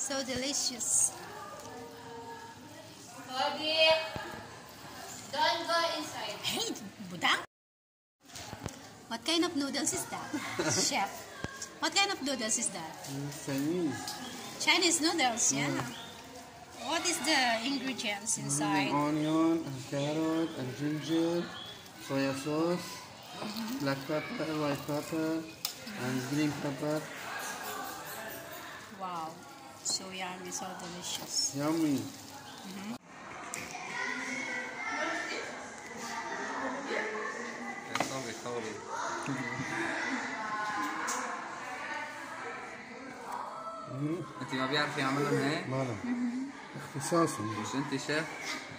So delicious. Body, don't go inside. Hey, budang. What kind of noodles is that, chef? What kind of noodles is that? Chinese. Chinese noodles, yeah. What is the ingredients inside? Onion and carrot and ginger, soya sauce, black pepper, white pepper, and green pepper. Wow, so yummy, so delicious. Yummy. Sorry. انت ما بيعرف يعملهم هيك؟ ماله اختصاصهم. مش انت شيف؟